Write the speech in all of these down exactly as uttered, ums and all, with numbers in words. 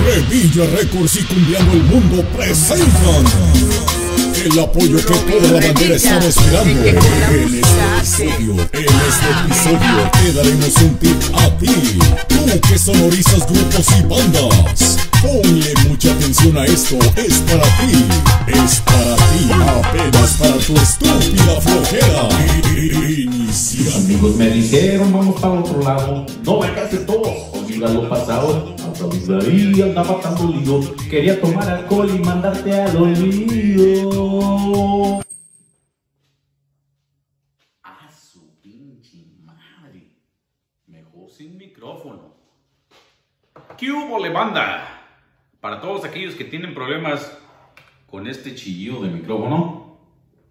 Revilla Records y Cumbiando el Mundo presentan el apoyo que toda la bandera estaba esperando. En este episodio, en este episodio te daremos un tip a ti, tú que sonorizas grupos y bandas. Ponle mucha atención a esto, es para ti, es para ti, apenas para tu estúpida flojera. Inicia. Amigos me dijeron, vamos para otro lado, no vayas de todos, olvida lo pasado. Hasta mi David andaba tan dolido, quería tomar alcohol y mandarte al olvido. A su pinche madre, mejor sin micrófono. ¿Qué hubo, le banda? Para todos aquellos que tienen problemas con este chillido de micrófono,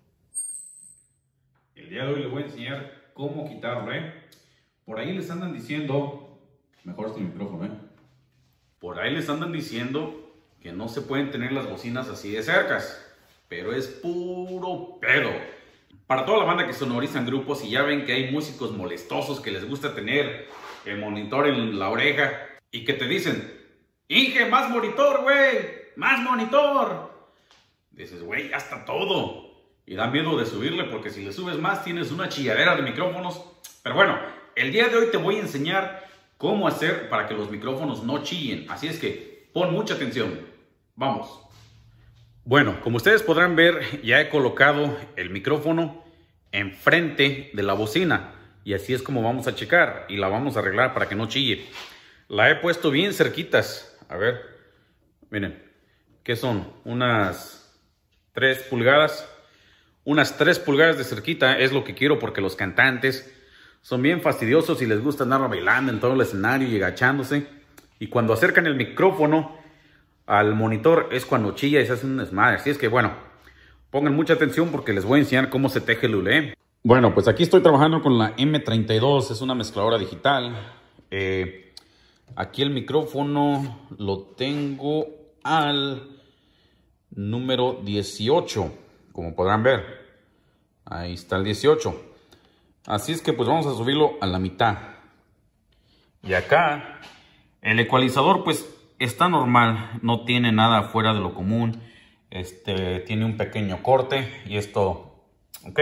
el día de hoy les voy a enseñar cómo quitarlo, ¿eh? Por ahí les andan diciendo, mejor este micrófono, ¿eh? Por ahí les andan diciendo que no se pueden tener las bocinas así de cercas, pero es puro pedo. Para toda la banda que sonorizan grupos y ya ven que hay músicos molestosos que les gusta tener el monitor en la oreja y que te dicen, Inge, más monitor, güey, más monitor. Dices, güey, ya está todo. Y da miedo de subirle porque si le subes más tienes una chilladera de micrófonos. Pero bueno, el día de hoy te voy a enseñar cómo hacer para que los micrófonos no chillen. Así es que pon mucha atención. Vamos. Bueno, como ustedes podrán ver, ya he colocado el micrófono enfrente de la bocina. Y así es como vamos a checar y la vamos a arreglar para que no chille. La he puesto bien cerquitas. A ver, miren, ¿qué son? Unas tres pulgadas. Unas tres pulgadas de cerquita es lo que quiero porque los cantantes son bien fastidiosos y les gusta andar bailando en todo el escenario y agachándose. Y cuando acercan el micrófono al monitor es cuando chilla y se hace un desmadre. Así es que bueno, pongan mucha atención porque les voy a enseñar cómo se teje el hule. Bueno, pues aquí estoy trabajando con la M treinta y dos, es una mezcladora digital. Eh... Aquí el micrófono lo tengo al número dieciocho, como podrán ver. Ahí está el dieciocho. Así es que pues vamos a subirlo a la mitad. Y acá el ecualizador pues está normal, no tiene nada fuera de lo común. Este tiene un pequeño corte y es todo. ¿Ok?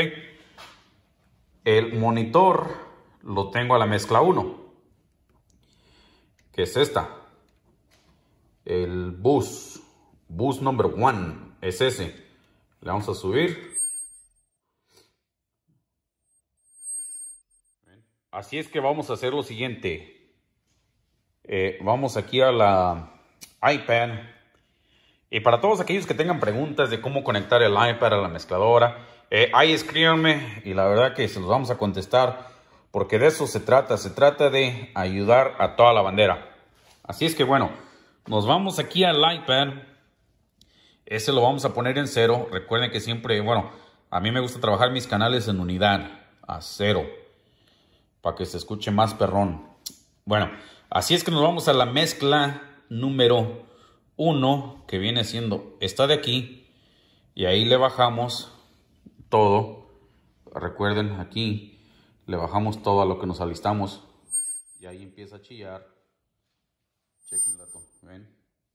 El monitor lo tengo a la mezcla uno. Que es esta, el bus, bus number one, es ese. Le vamos a subir. Así es que vamos a hacer lo siguiente. Eh, vamos aquí a la iPad. Y para todos aquellos que tengan preguntas de cómo conectar el iPad a la mezcladora, eh, ahí escríbanme y la verdad que se los vamos a contestar. Porque de eso se trata, se trata de ayudar a toda la bandera. Así es que bueno, nos vamos aquí al iPad. Ese lo vamos a poner en cero. Recuerden que siempre, bueno, a mí me gusta trabajar mis canales en unidad, a cero. Para que se escuche más perrón. Bueno, así es que nos vamos a la mezcla número uno, que viene siendo esta de aquí. Y ahí le bajamos todo. Recuerden, aquí le bajamos todo a lo que nos alistamos. Y ahí empieza a chillar. Chequen la to, ¿ven?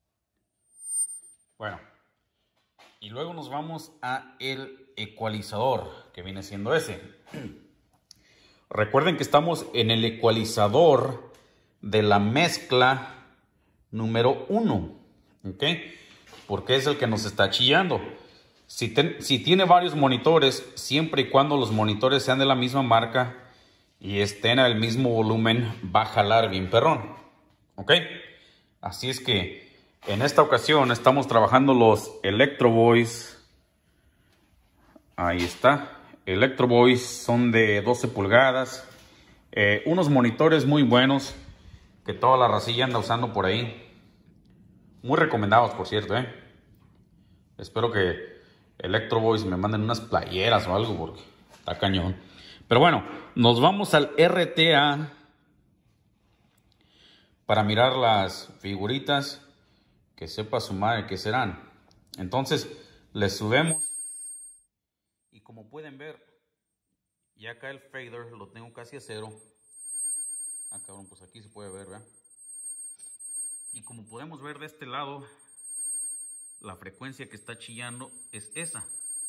Bueno. Y luego nos vamos a el ecualizador, que viene siendo ese. Recuerden que estamos en el ecualizador de la mezcla número uno. ¿Ok? Porque es el que nos está chillando. Si, ten, si tiene varios monitores, siempre y cuando los monitores sean de la misma marca y estén al mismo volumen, va a jalar bien perrón. ¿Ok? Así es que en esta ocasión estamos trabajando los Electro Voice. Ahí está. Electro Voice son de doce pulgadas. Eh, unos monitores muy buenos que toda la racilla anda usando por ahí. Muy recomendados, por cierto, ¿eh? Espero que Electro Voice me manden unas playeras o algo porque está cañón. Pero bueno, nos vamos al R T A para mirar las figuritas, que sepa su madre qué serán. Entonces le subimos y como pueden ver, ya acá el fader lo tengo casi a cero. Ah, cabrón, pues aquí se puede ver, ¿verdad? Y como podemos ver de este lado, la frecuencia que está chillando es esa.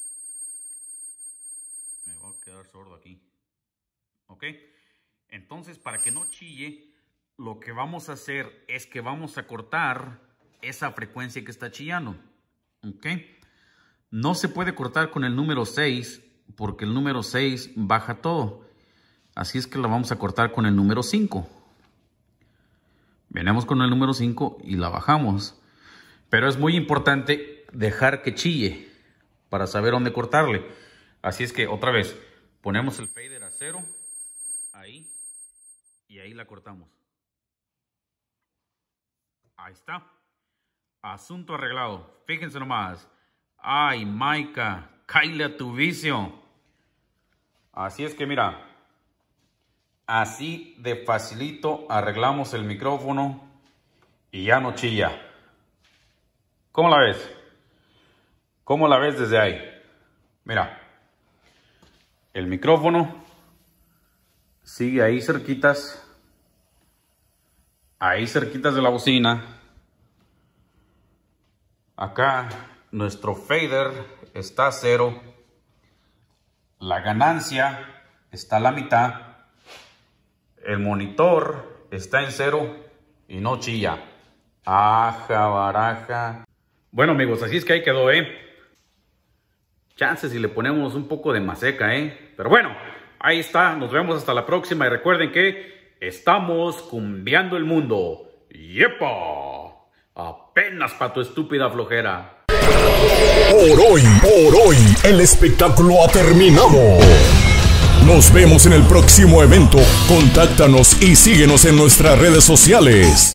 Me voy a quedar sordo aquí. Ok. Entonces, para que no chille, lo que vamos a hacer es que vamos a cortar esa frecuencia que está chillando. Ok. No se puede cortar con el número seis porque el número seis baja todo. Así es que la vamos a cortar con el número cinco. Venimos con el número cinco y la bajamos. Pero es muy importante dejar que chille para saber dónde cortarle. Así es que otra vez ponemos el fader a cero. Ahí. Y ahí la cortamos. Ahí está. Asunto arreglado. Fíjense nomás. Ay, Maika, cáile a tu vicio. Así es que mira. Así de facilito arreglamos el micrófono y ya no chilla. ¿Cómo la ves? ¿Cómo la ves desde ahí? Mira, el micrófono sigue ahí cerquitas, ahí cerquitas de la bocina. Acá nuestro fader está a cero, la ganancia está a la mitad. El monitor está en cero y no chilla. Aja, baraja. Bueno, amigos, así es que ahí quedó, ¿eh? Chances si le ponemos un poco de maseca, ¿eh? Pero bueno, ahí está. Nos vemos hasta la próxima. Y recuerden que estamos cumbiando el mundo. ¡Yepa! Apenas para tu estúpida flojera. Por hoy, por hoy, el espectáculo ha terminado. Nos vemos en el próximo evento. Contáctanos y síguenos en nuestras redes sociales.